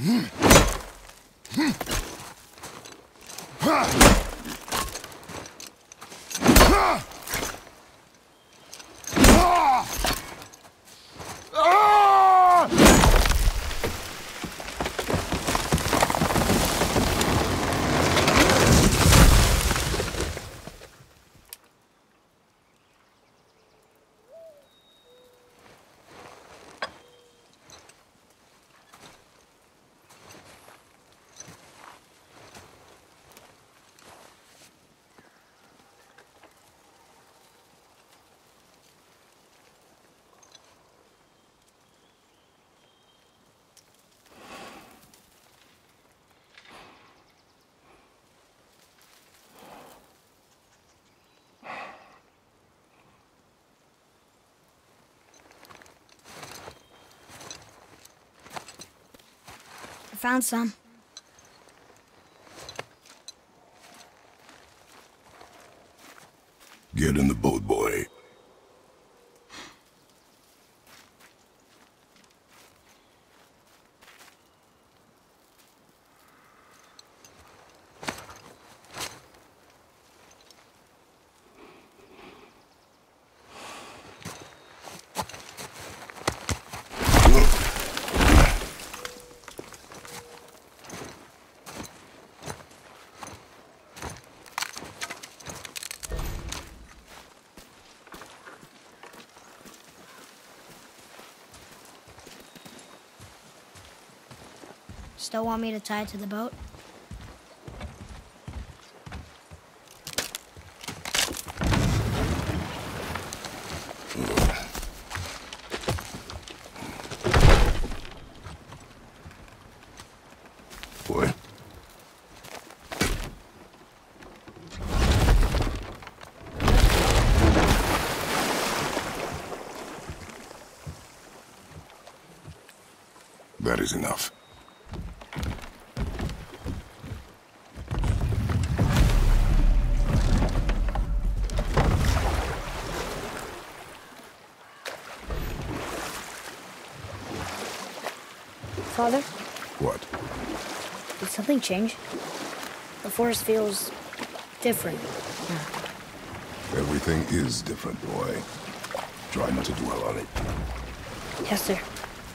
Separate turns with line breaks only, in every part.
I found some.
Get in the boat, boy.
Still want me to tie it to the boat?
Boy. That is enough.
Father,
What?
did something change? The forest feels different.
Everything is different, boy. Try not to dwell on it.
Yes, sir.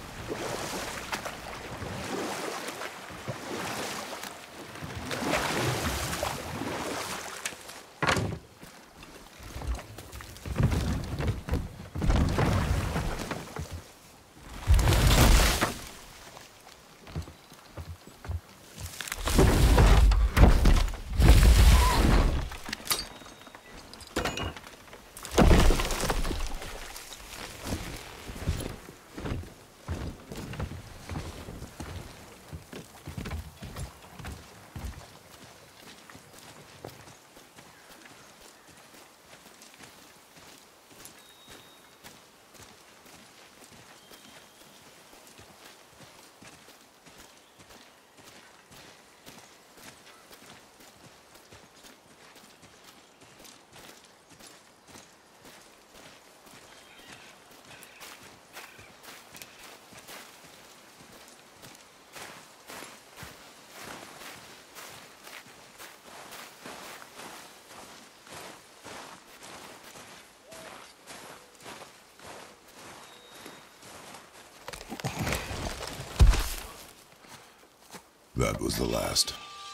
That was the last.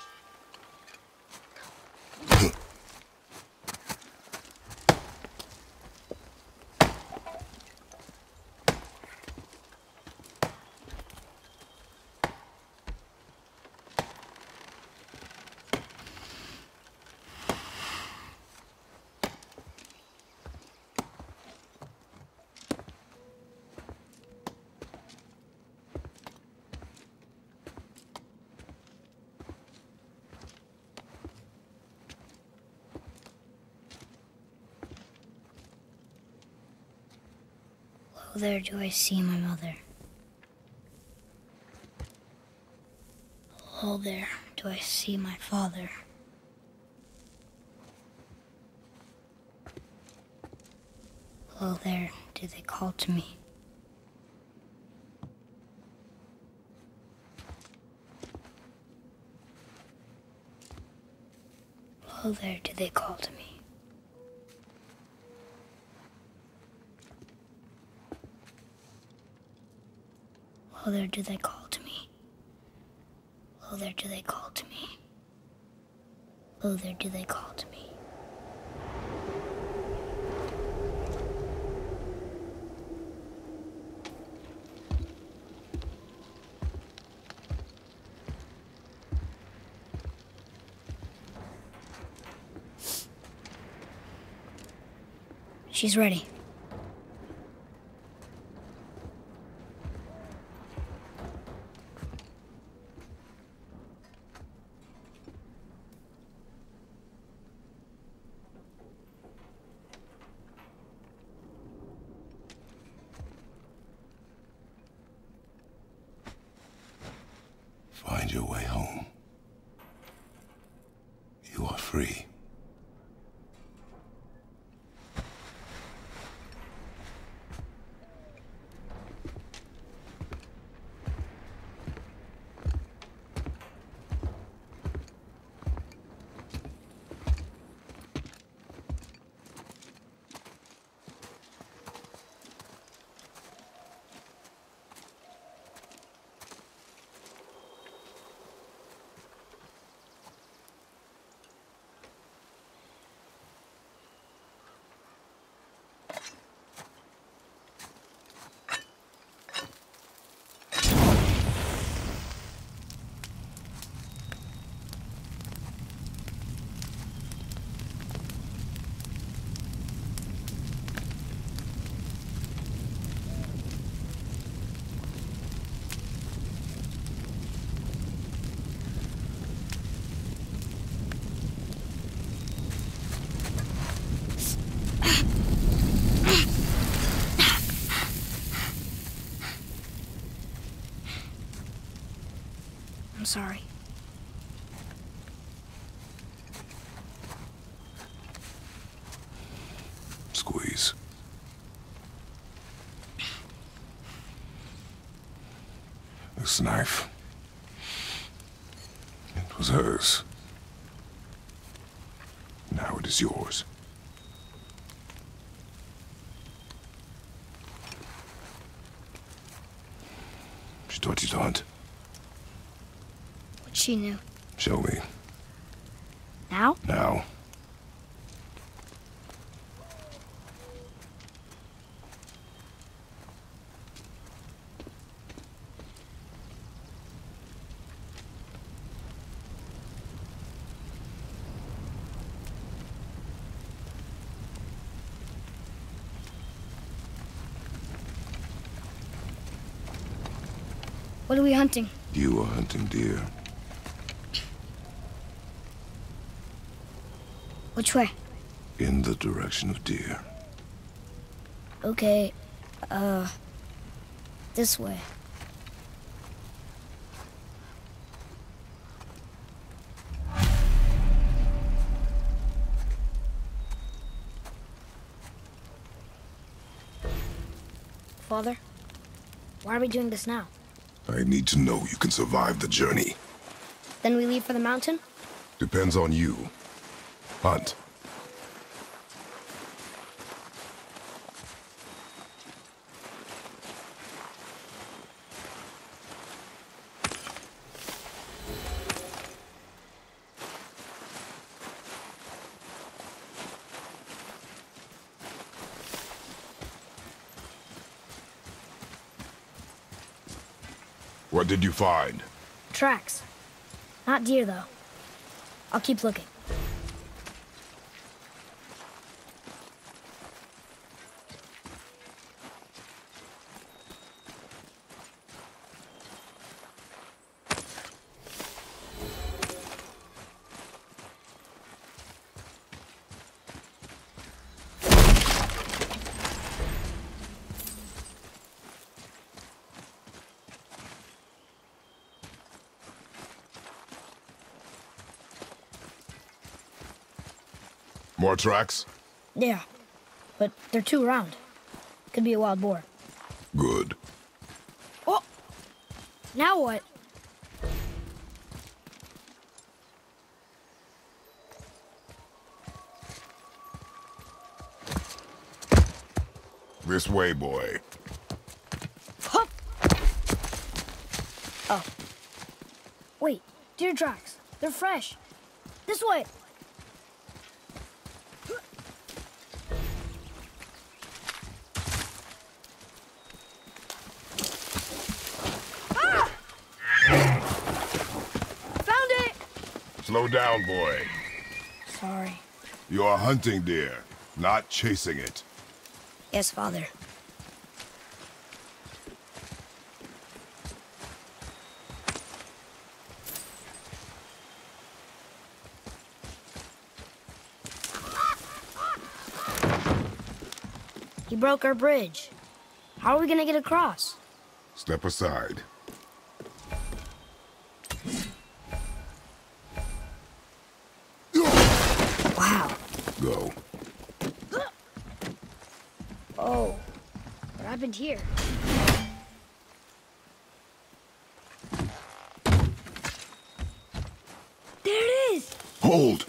Oh, there do I see my mother. Oh, there do I see my father. Oh, there do they call to me. Oh, there do they call to me. Oh, there do they call to me. Oh, there do they call to me. Oh, there do they call to me. She's ready.
Find your way home. You are free. I'm sorry. Squeeze. This knife. It was hers. Now it is yours. She taught you to hunt.
What she knew.
Show me.
Now?
Now.
What are we hunting?
You are hunting deer.
Which way?
In the direction of deer.
Okay, this way. Father, why are we doing this now?
I need to know you can survive the journey.
Then we leave for the mountain?
Depends on you. Hunt. What did you find?
Tracks. Not deer, though. I'll keep looking.
More tracks?
Yeah, but they're too round. Could be a wild boar.
Good.
Oh! Now what?
This way, boy.
Hup! Oh. Wait, deer tracks. They're fresh. This way. Ah! Found it!
Slow down, boy.
Sorry.
You are hunting deer, not chasing it.
Yes, Father. He broke our bridge. How are we gonna get across?
Step aside.
Wow.
Go.
Oh, what happened here? There it is!
Hold!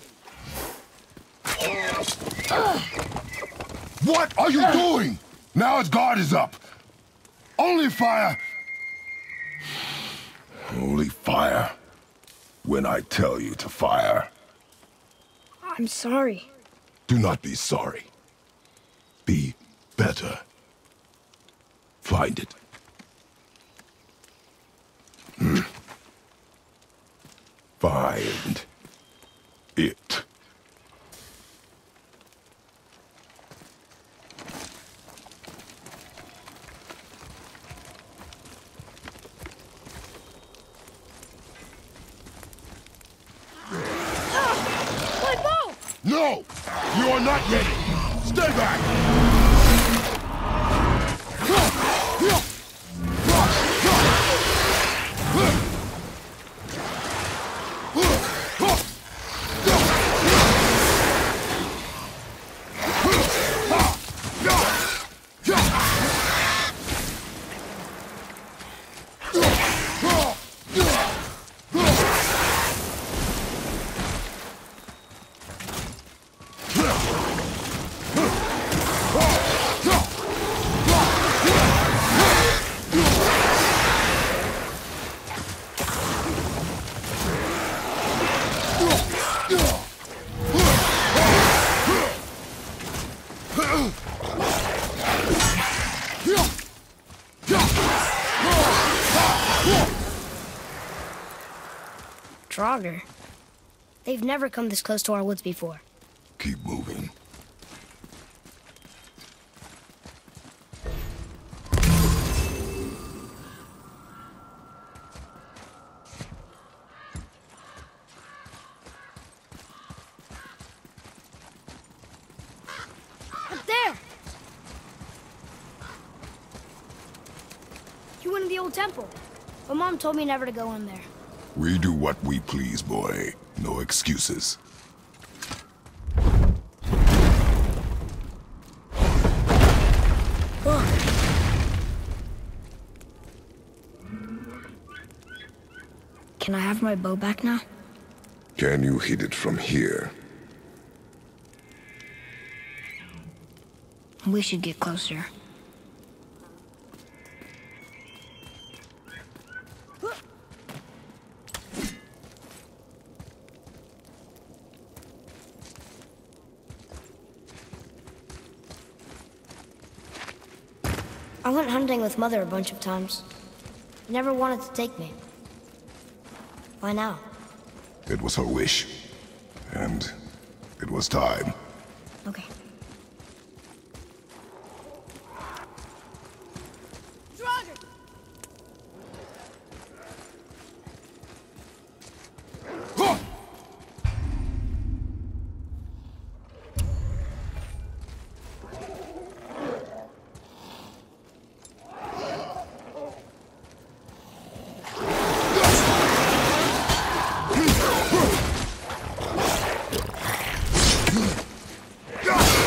What are you doing? Now its guard is up. Only fire. Only fire. When I tell you to fire.
I'm sorry.
Do not be sorry. Be better. Find it. Find it.
My bow!
No! You are not ready! Stay back!
Draugr. They've never come this close to our woods before.
Keep moving.
Up there! You went in the old temple. But Mom told me never to go in there.
We do what we please, boy. No excuses.
Look. Can I have my bow back now?
Can you hit it from here?
We should get closer. I went hunting with Mother a bunch of times. Never wanted to take me. Why now?
It was her wish. And it was time.
Okay.
Draugr!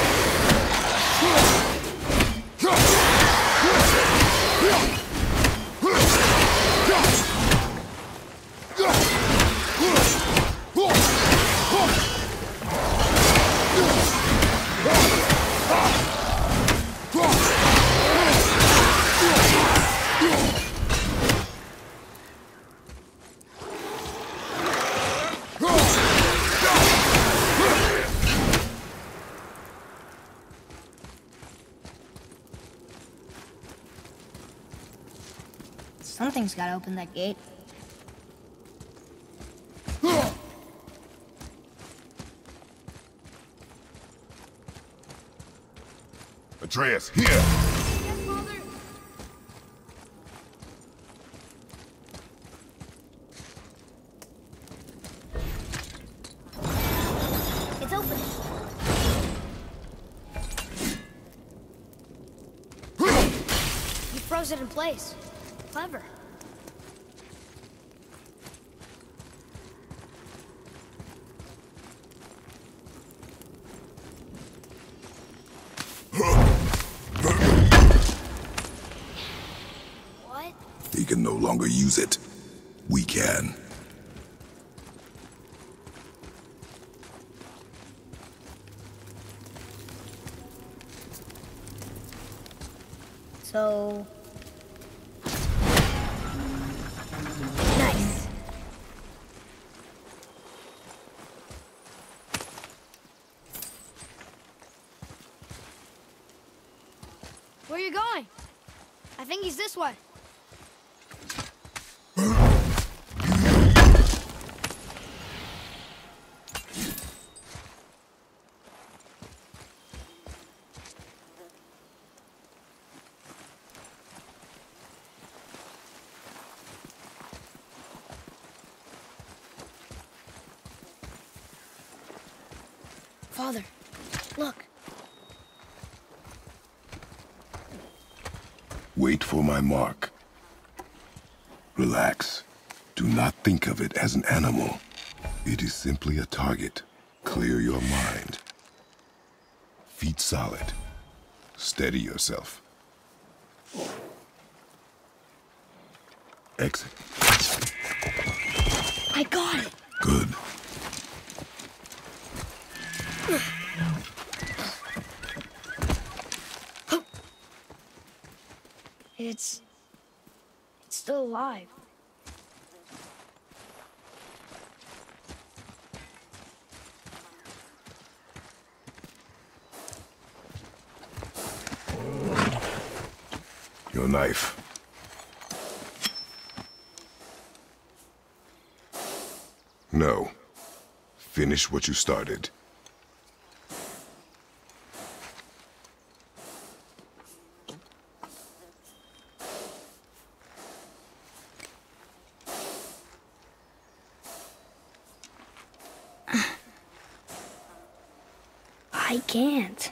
Something's gotta open that gate.
Atreus, here!
Yes, Father.
It's open. You froze it in place. Clever. What?
He can no longer use it. We can.
So... Nice.
Where are you going? I think he's this way.
Father, look.
Wait for my mark. Relax. Do not think of it as an animal. It is simply a target. Clear your mind. Feet solid. Steady yourself. Exit.
I got it.
Good.
It's still alive.
Your knife. No. Finish what you started.
I can't.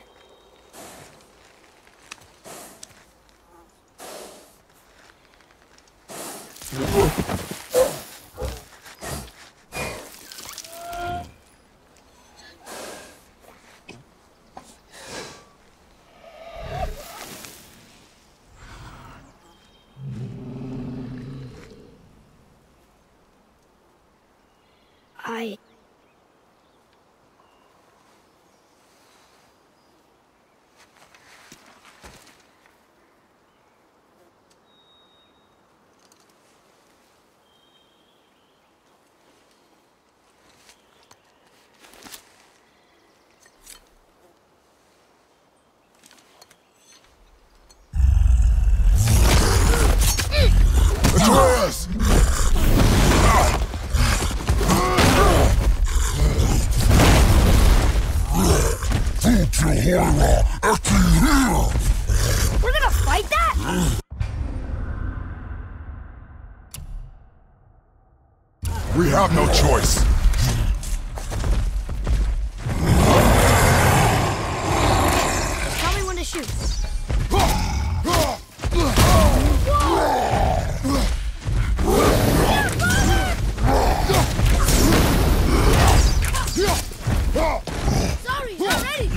Atreus!
We're gonna fight that?
We have no choice.
Tell me when to shoot. Sorry, not ready.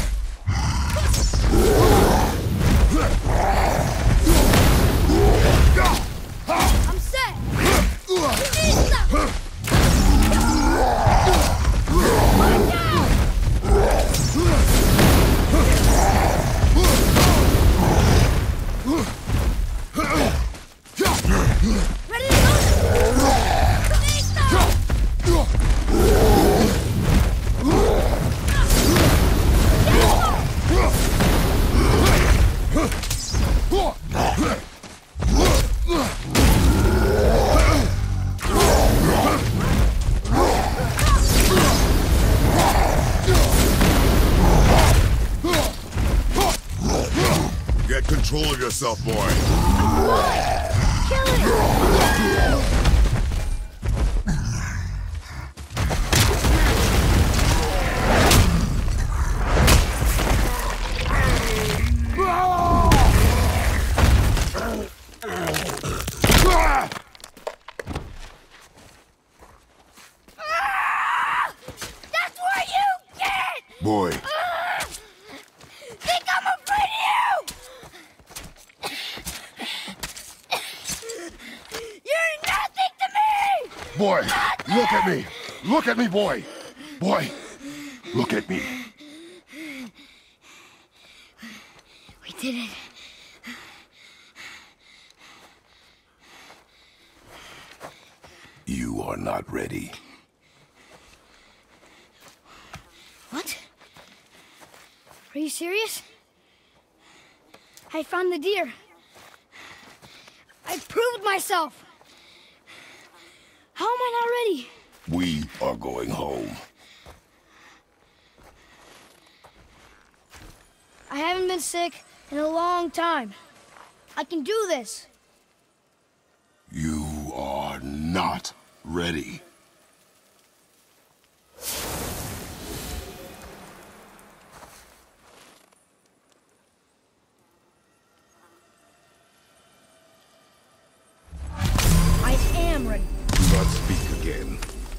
I'm set. Watch out!
yourself, boy.
Kill it! That's what you get!
Boy,
Think I'm afraid of you! You're nothing to me!
boy, look at me. Look at me, boy. Boy, look at me.
We did it.
You are not ready.
What? Are you serious? I found the deer. I proved myself. How am I not ready?
We are going home.
I haven't been sick in a long time. I can do this.
You are not ready.
I am ready.
Do not speak again.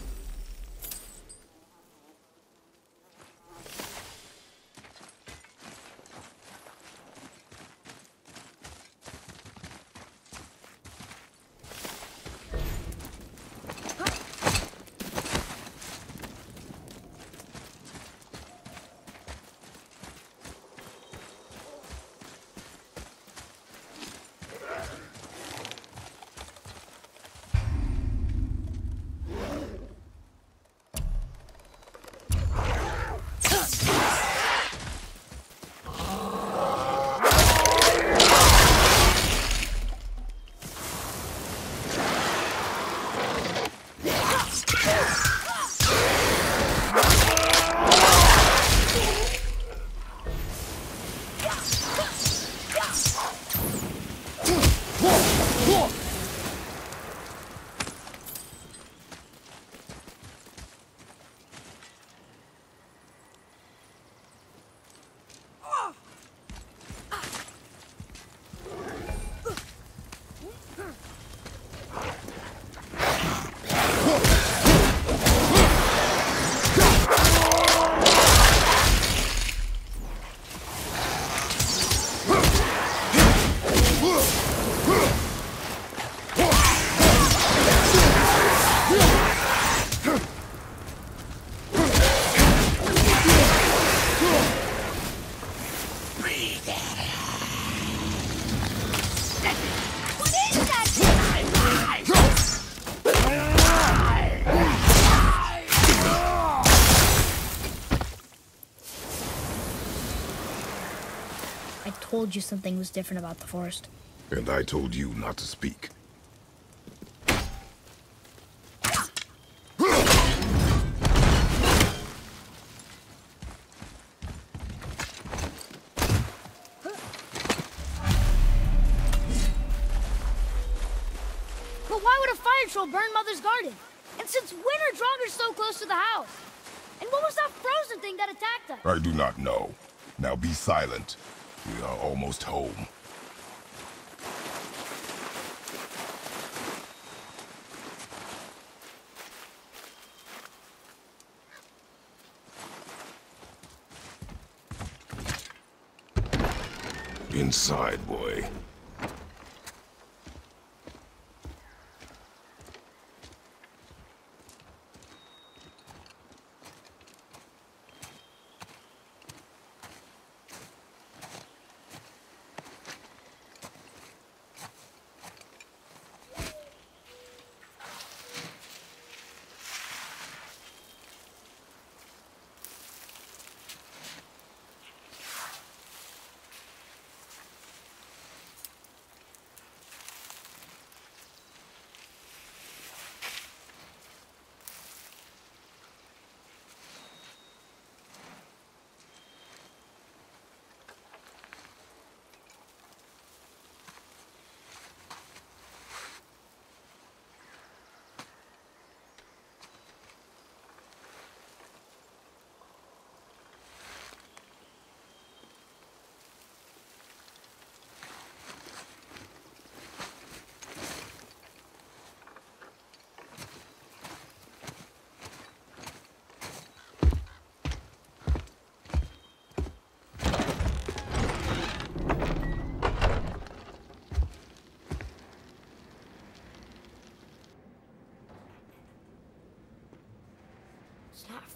I told you something was different about the forest.
And I told you not to speak.
But why would a fire troll burn Mother's garden? And since when are Draugrs so close to the house? And what was that frozen thing that attacked us?
I do not know. Now be silent. We are almost home. Inside, boy.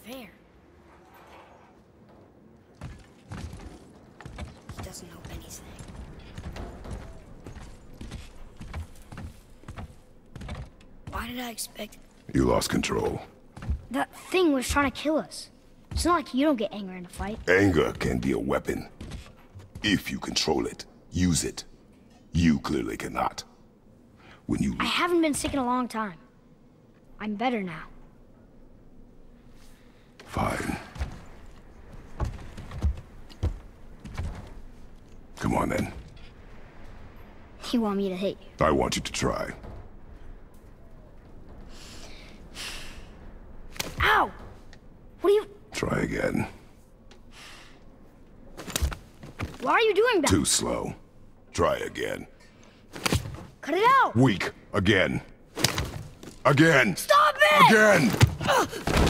fair. He doesn't know anything. Why did I expect...
You lost control.
That thing was trying to kill us. It's not like you don't get angry in a fight.
Anger can be a weapon. If you control it, use it. You clearly cannot. When you...
I haven't been sick in a long time. I'm better now.
Fine. Come on then.
You want me to hit you?
I want you to try.
Ow! What are you...
Try again.
Why are you doing that?
Too slow. Try again.
Cut it out!
Weak. Again. Again!
Stop it!
Again!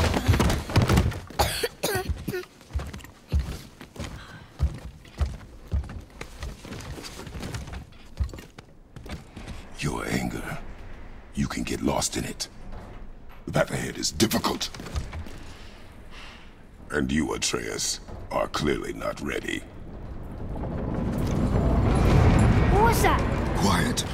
Your anger. You can get lost in it. The path ahead is difficult. And you, Atreus, are clearly not ready.
What was that?
Quiet.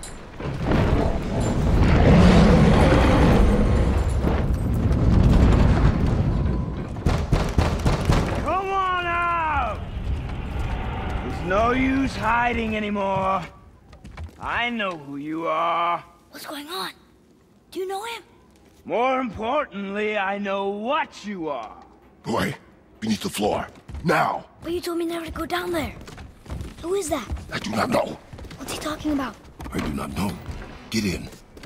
Come on out! There's no use hiding anymore. I know who you are.
What's going on? Do you know him?
More importantly, I know what you are.
Boy, beneath the floor. Now!
But you told me never to go down there. Who is that?
I do not know.
What's he talking about?
I do not know. Get in.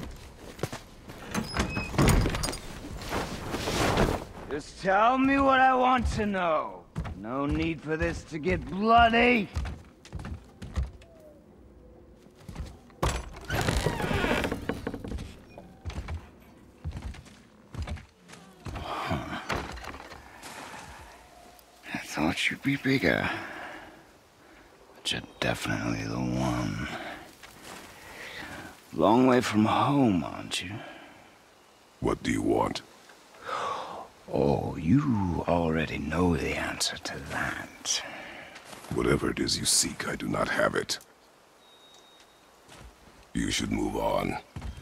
Just tell me what I want to know. No need for this to get bloody.
I thought you'd be bigger. But you're definitely the one. Long way from home, aren't you?
What do you want?
Oh, you already know the answer to that.
Whatever it is you seek, I do not have it. You should move on.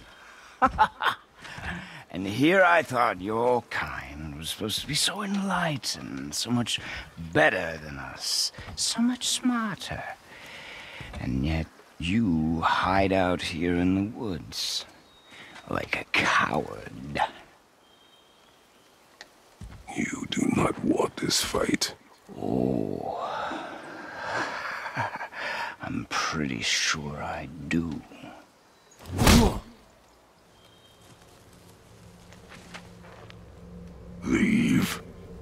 And here I thought your kind was supposed to be so enlightened, so much better than us, so much smarter. And yet you hide out here in the woods, like a coward.
You do not want this fight.
Oh, I'm pretty sure I do.
Leave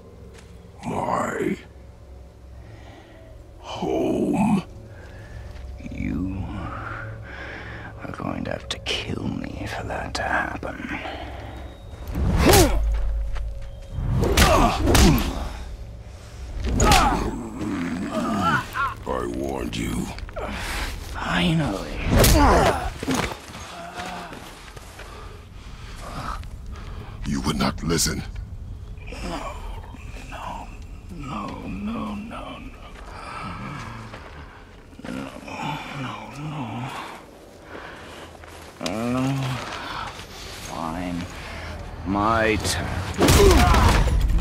my home.
You are going to have to kill me for that to happen.
I warned you.
Finally.
You would not listen.
Fine. My turn.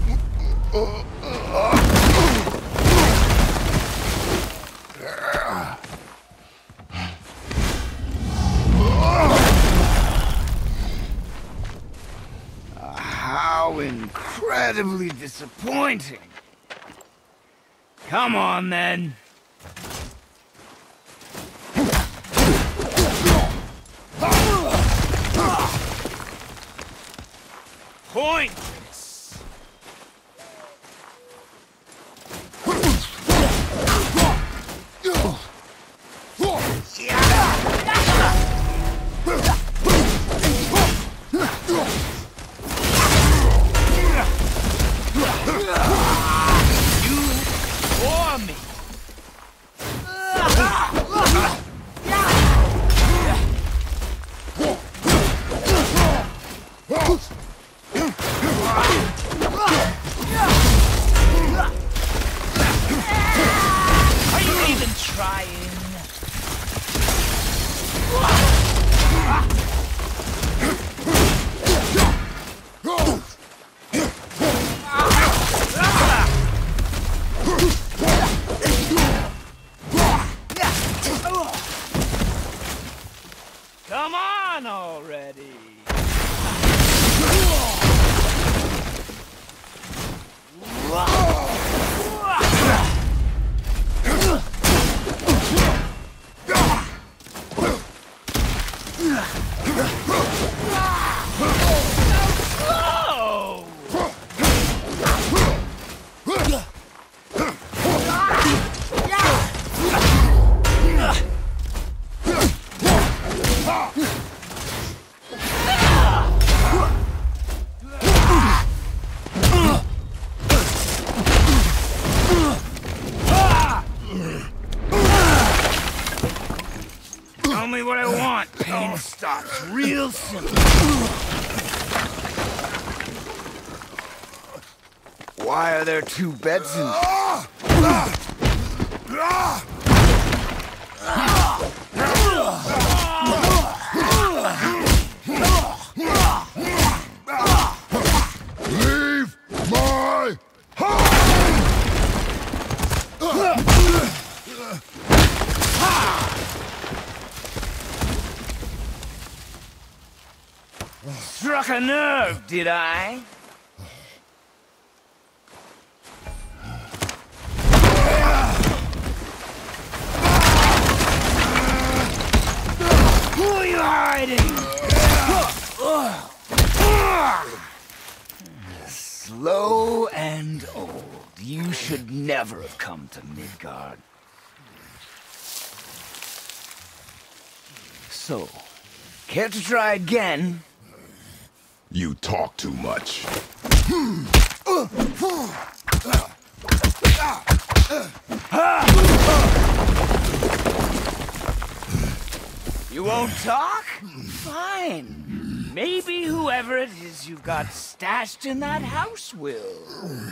How incredibly disappointing. Come on, then. Pointless. For me. Come on already! Tell me what I want. Pain stops real simple.
Why are there two beds in...
Leave my house!
Struck a nerve, did I? Who are you hiding? Slow and old. You should never have come to Midgard. So, care to try again?
You talk too much.
You won't talk? Fine. Maybe whoever it is you've got stashed in that house will.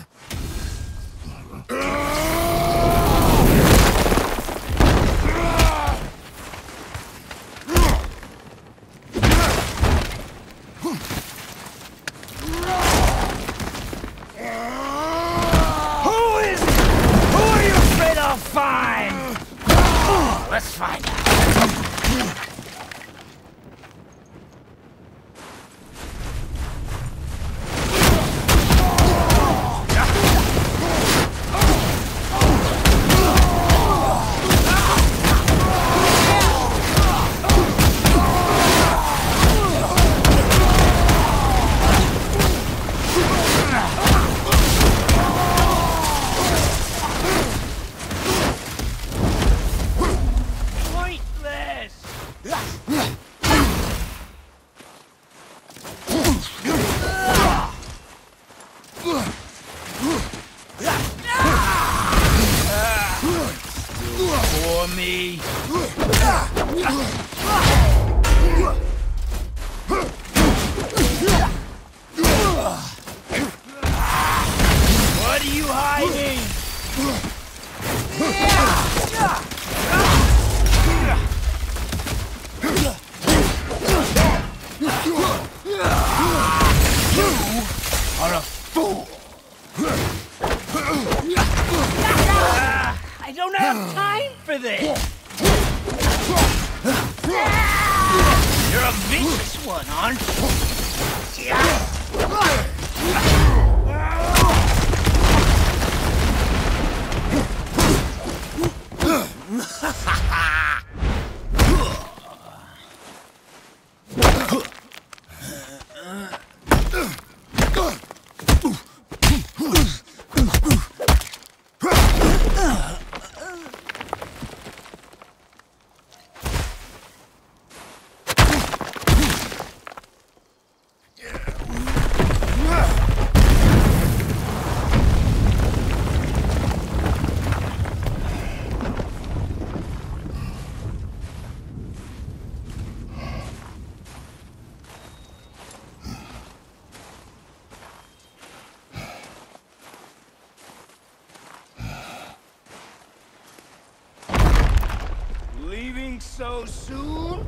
Who are you afraid I'll find? Let's find out. For me. What are you hiding? You are a fool. I don't have time for this! You're a vicious one, aren't Leaving so soon?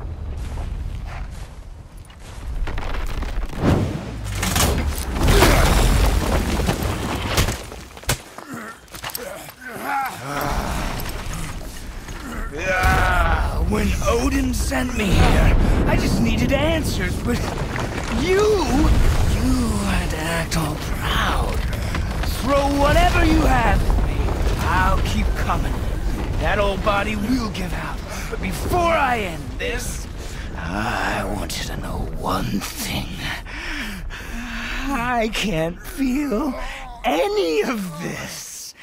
When Odin sent me here, I just needed answers, but you had to act all proud. Throw whatever you have at me. I'll keep coming. That old body will give out. But before I end this, I want you to know one thing. I can't feel any of this.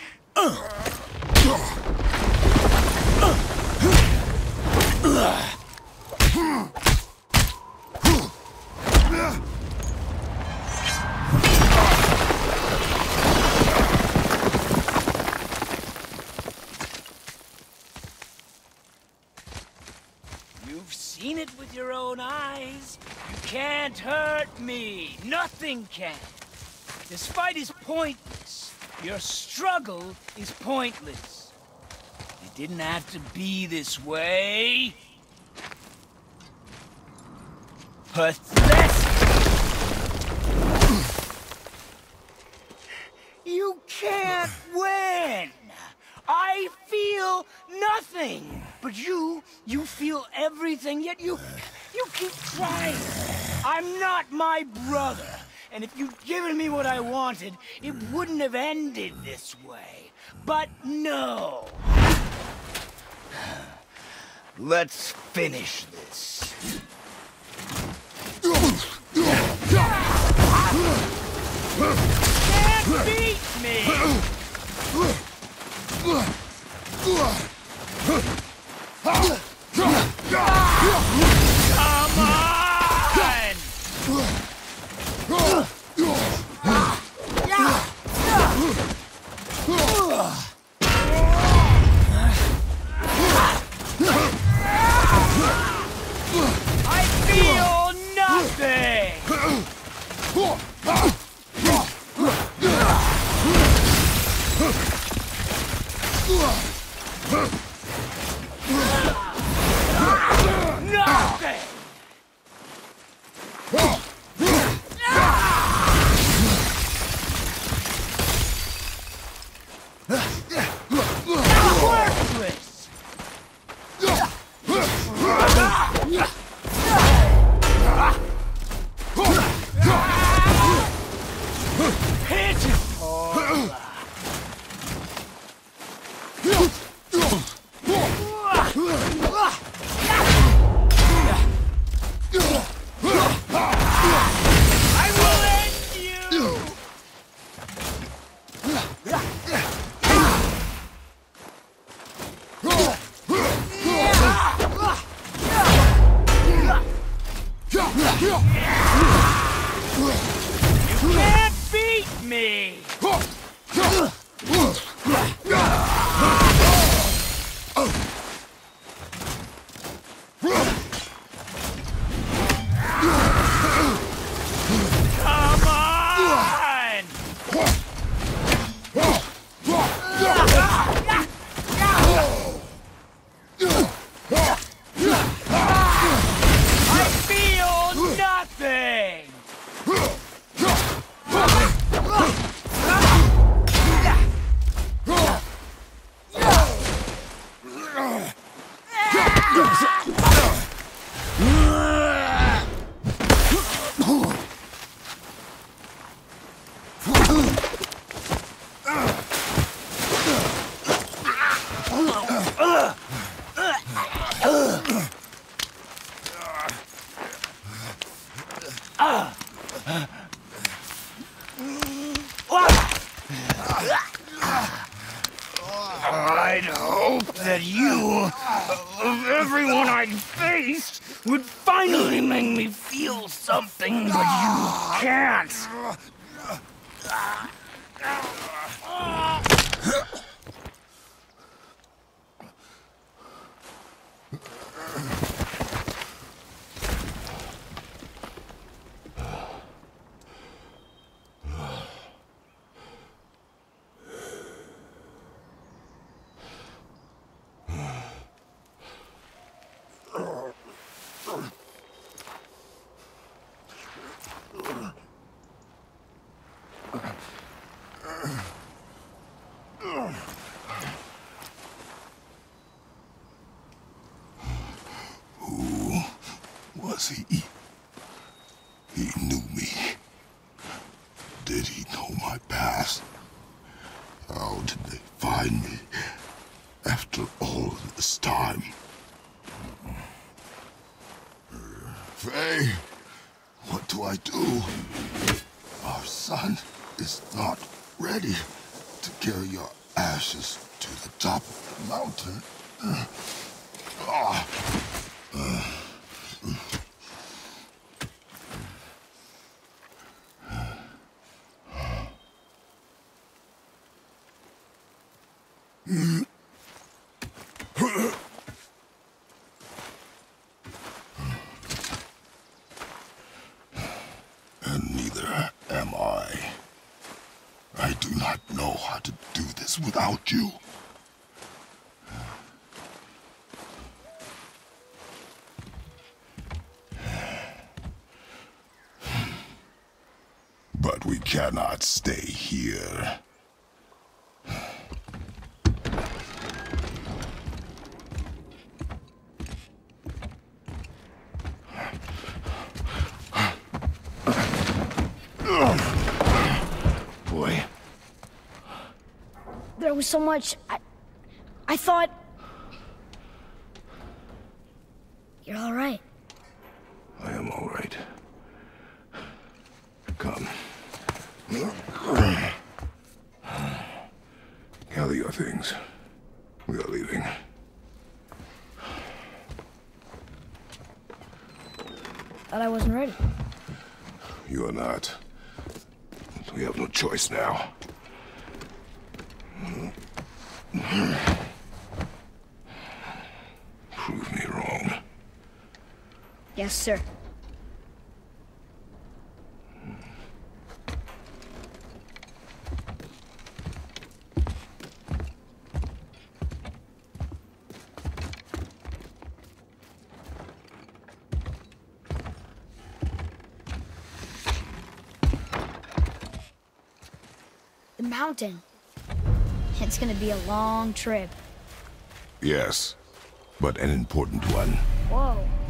You've seen it with your own eyes. You can't hurt me. Nothing can. This fight is pointless. Your struggle is pointless. It didn't have to be this way. Pathetic! You can't win! I feel nothing! But you feel everything, yet you keep trying. I'm not my brother. And if you'd given me what I wanted, it wouldn't have ended this way. But no! Let's finish this. Can't beat me! Come on! I feel nothing! Nothing! Worthless! Pitiful! I will end you! You can't beat me! Come on! I feel nothing! I'd hoped that you, of everyone I'd faced, would finally make me feel something, but you can't.
was he? He knew me. Did he know my past? How did they find me after all this time? Faye, what do I do? Our son is not ready to carry your ashes to the top of the mountain. And neither am I. I do not know how to do this without you. But we cannot stay here. Boy.
There was so much. I thought.
You're all right.
I am all right. Come. Gather your things. We are leaving.
Thought I wasn't ready.
You are not. We have no choice now. Prove me wrong.
Yes, sir. The mountain. It's gonna be a long trip.
Yes, but an important one.
Whoa.